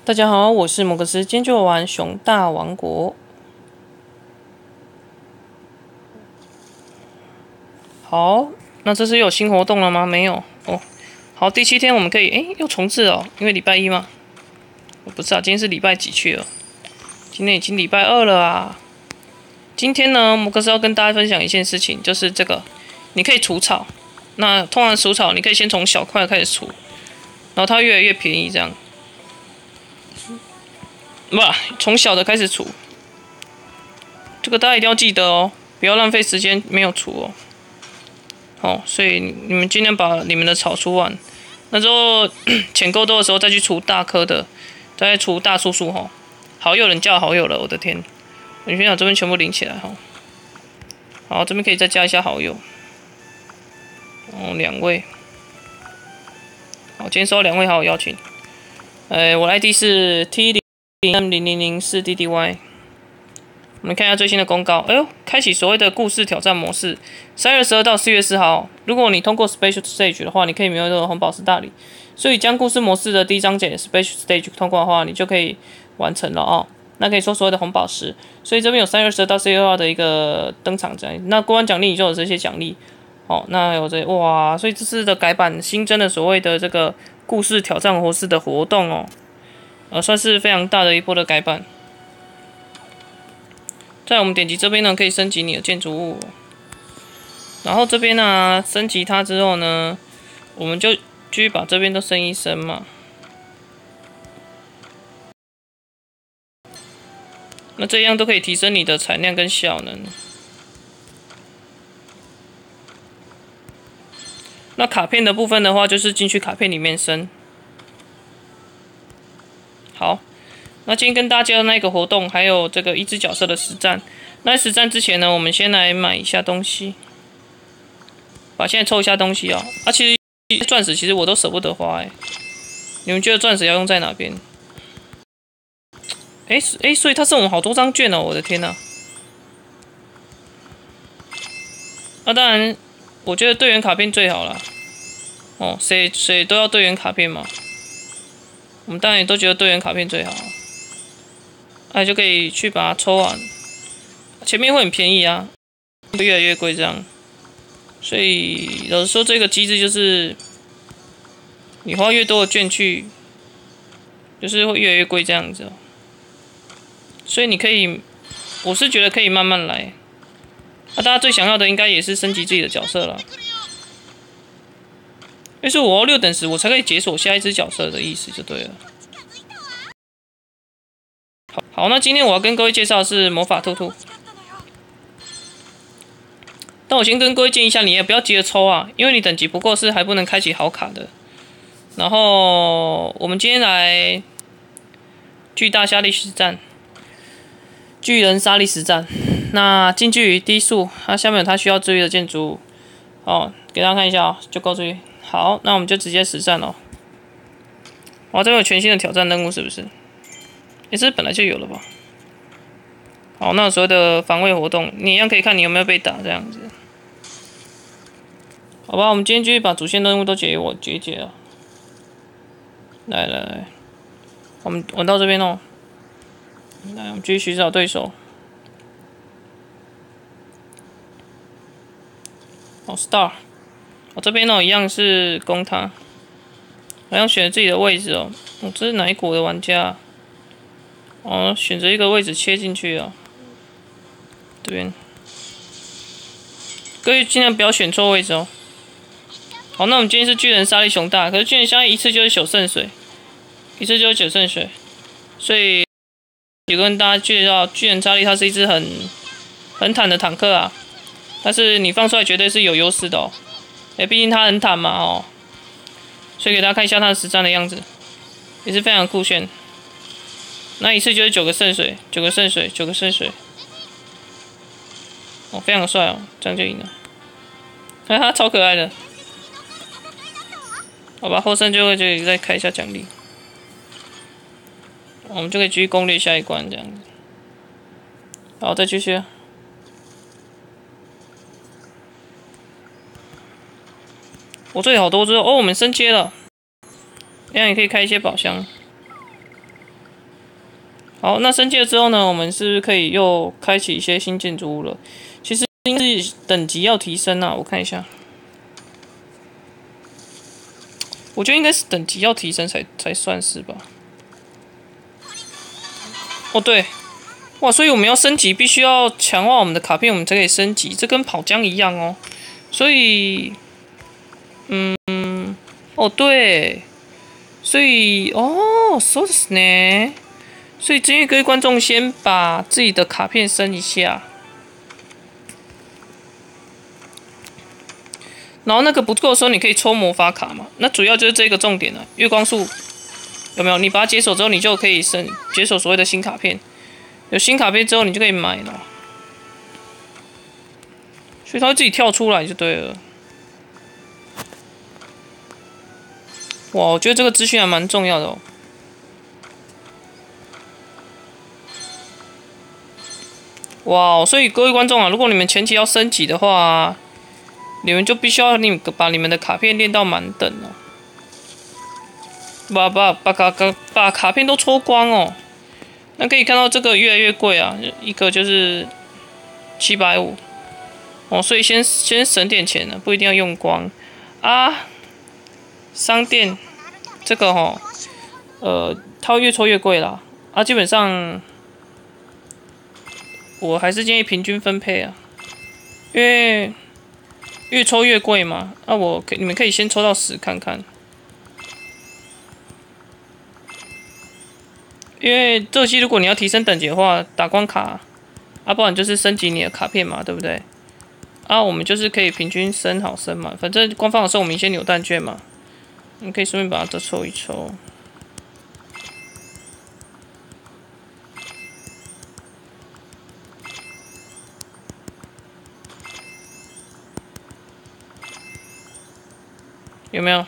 大家好，我是摩格斯，今天就玩熊大王国。好，那这是有新活动了吗？没有哦。好，第7天我们可以又重置哦，因为礼拜1嘛。不是啊，今天是礼拜几去了？今天已经礼拜2了啊。今天呢，摩格斯要跟大家分享一件事情，就是这个，你可以除草。那通常除草，你可以先从小块开始除，然后它越来越便宜这样。不，从小的开始除，这个大家一定要记得哦，不要浪费时间没有除哦。好，所以你们尽量把你们的草除完，那之后钱够多的时候再去除大棵的，再除大树树哈。好友人叫好友了，我的天！我先把这边全部领起来哈。好，这边可以再加一下好友。哦，2位。好，今天收2位好友邀请。我的 ID 是 T00004DDY。我们看一下最新的公告。哎呦，开启所谓的故事挑战模式，3月12到4月4号。如果你通过 Special Stage 的话，你可以免费获得红宝石大礼。所以将故事模式的第1章节 Special Stage 通过的话，你就可以完成了哦。那可以说所谓的红宝石。所以这边有3月12到4月2号的一个登场奖励。那过关奖励你就有这些奖励。哦，那有这哇，所以这次的改版新增的所谓的这个故事挑战模式的活动哦，算是非常大的一波的改版。在我们点击这边呢，可以升级你的建筑物。然后这边呢，升级它之后呢，我们就继续把这边都升一升嘛。那这样都可以提升你的产量跟效能。那卡片的部分的话，就是进去卡片里面升。好。那今天跟大家介绍那个活动，还有这个1只角色的实战。那实战之前呢，我们先来买一下东西，现在抽一下东西啊。其实钻石其实我都舍不得花你们觉得钻石要用在哪边？所以他送我们好多张券哦，我的天哪！那当然，我觉得队员卡片最好啦。哦，谁都要队员卡片嘛。我们当然也都觉得队员卡片最好。就可以去把它抽完，前面会很便宜啊，越来越贵这样。所以老实说，这个机制就是你花越多的券去，就是会越来越贵这样子哦。所以你可以，我是觉得可以慢慢来。大家最想要的应该也是升级自己的角色了。所以我要6等时，我才可以解锁下一只角色的意思就对了。好，那今天我要跟各位介绍的是魔法兔兔。但我先跟各位建议一下，你也不要急着抽啊，因为你等级不够是还不能开启好卡的。然后我们今天来巨大沙砾实战，巨人沙砾实战。那近距离低速，它下面有它需要注意的建筑物。哦，给大家看一下哦，就够注意。好，那我们就直接实战哦。哇，这边有全新的挑战任务是不是？这本来就有了吧？好，那所谓的防卫活动，你一样可以看你有没有被打这样子。好吧，我们今天继续把主线任务都解一解了。来，我们玩到这边哦。来，我们继续寻找对手。Star， 这边一样是攻他，好像选自己的位置哦。这是哪一国的玩家选择一个位置切进去啊。这边，各位尽量不要选错位置哦。好，那我们今天是巨人沙砾熊大，可是巨人沙砾一次就是9圣水，所以也跟大家介绍，巨人沙砾它是一只很坦的坦克啊，但是你放出来绝对是有优势的哦。毕竟它很坦嘛所以给大家看一下它的实战的样子，也是非常酷炫。那一次就是9个圣水，非常帅哦，这样就赢了。他超可爱的。好吧，后生就会这里再开一下奖励，我们就可以继续攻略下一关这样子。好，再继续。我这里好多只哦，我们升阶了，这样也可以开一些宝箱。 好，那升级了之后呢，我们是不是可以又开启一些新建筑物了？其实应该是等级要提升啊，我看一下。我觉得应该是等级要提升才算是吧。哦，对，哇，所以我们要升级，必须要强化我们的卡片，我们才可以升级。这跟跑江一样哦。所以，哦对，所以そうですね。所以建议各位观众先把自己的卡片升一下。然后那个不够的时候，你可以抽魔法卡嘛。那主要就是这个重点了。月光树有没有？你把它解锁之后，你就可以解锁所谓的新卡片。有新卡片之后，你就可以买了。所以它会自己跳出来就对了。哇，我觉得这个资讯还蛮重要的哦。哇，所以各位观众啊，如果你们前期要升级的话，你们就必须要把你们的卡片练到满等哦。把卡片都抽光哦。那可以看到这个越来越贵啊，一个就是750哦，所以先省点钱了，不一定要用光啊。商店这个它会越抽越贵啦啊，基本上我还是建议平均分配啊，因为越抽越贵嘛。那你们可以先抽到10看看。因为这期如果你要提升等级的话，打光卡，啊，不然就是升级你的卡片嘛，对不对？啊，我们就是可以平均升好升满，反正官方的送我们一些扭蛋券嘛，你可以顺便把它都抽一抽。有没有？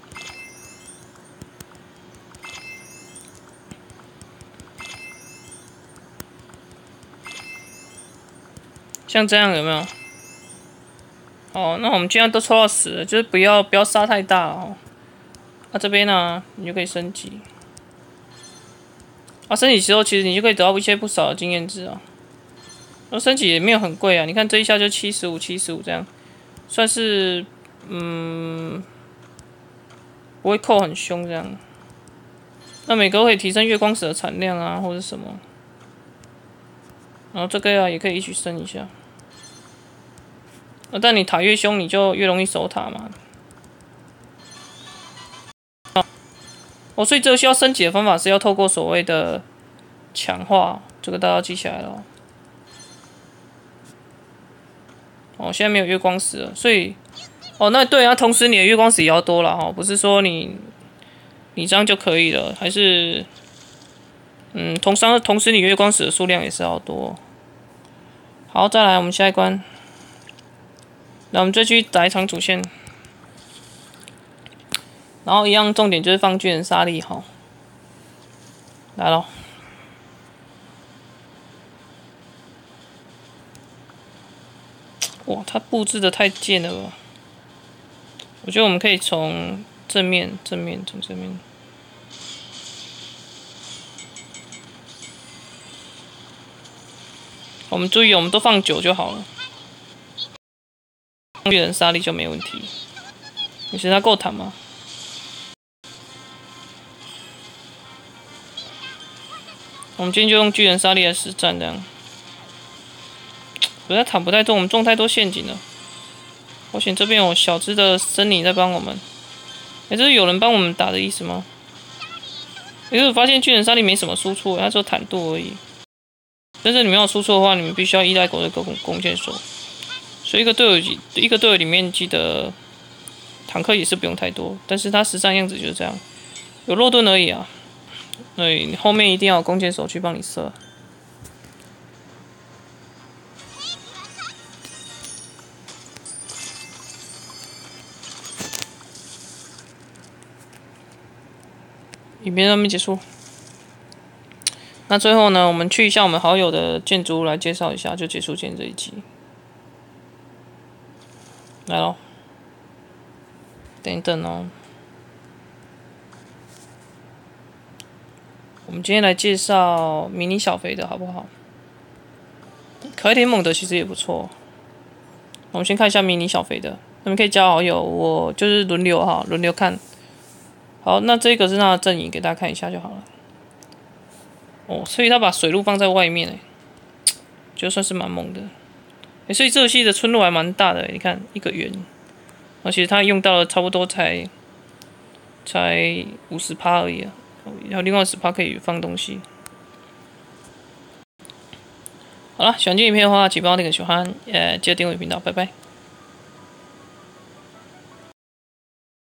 像这样有没有？哦，那我们既然都抽到10了，就是不要杀太大哦。啊，这边呢，你就可以升级。啊，升级之后其实你就可以得到一些不少的经验值啊。那升级也没有很贵啊，你看这一下就75这样，算是不会扣很凶这样。那每个可以提升月光石的产量啊，或者什么。然后这个呀也可以一起升一下。但你塔越凶，你就越容易守塔嘛。所以这个需要升级的方法是要透过所谓的强化，这个大家要记起来了。现在没有月光石了，所以那对啊，同时你的月光石也要多了哈，不是说你这样就可以了，还是同时你月光石的数量也是要多。好，再来我们下一关。那我们再去打一场主线，然后一样重点就是放巨人沙粒哈，来咯。哇，它布置的太贱了吧！我觉得我们可以从正面。我们注意，我们都放9就好了。巨人沙粒就没问题。你觉得它够坦吗？我们今天就用巨人沙粒来实战，这样。不太坦不太重，我们中太多陷阱了。我选这边有小只的森尼在帮我们。这是有人帮我们打的意思吗？因为我发现巨人沙粒没什么输出，它只有坦度而已。但是你们要输出的话，你们必须要依赖狗的弓箭手。所以一个队友里面记得坦克也是不用太多，但是它实战样子就是这样，有肉盾而已啊。对，你后面一定要有弓箭手去帮你射。影片上面结束。那最后呢，我们去一下我们好友的建筑物来介绍一下，就结束今天这一集。来咯，等一等哦。 我们今天来介绍迷你小肥的好不好？可爱甜猛的其实也不错。我们先看一下迷你小肥的，你们可以加好友，我就是轮流哈，轮流看。好，那这个是它的阵营，给大家看一下就好了。哦，所以他把水路放在外面，就算是蛮猛的。所以这游戏的村落还蛮大的，你看一个圆，而且它用到了差不多才50%而已啊，然后另外10%可以放东西。好了，喜欢这影片的话，请帮我点个喜欢，记得订阅频道，拜拜。